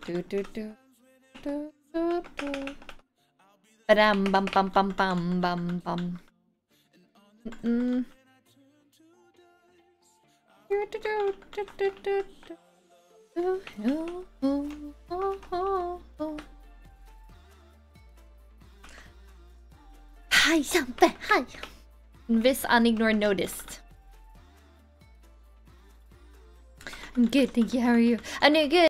Bam bum bum bum bum bum bum. Hi, something. Hi. This unignored noticed. I'm good, thank you. How are you? I'm doing good.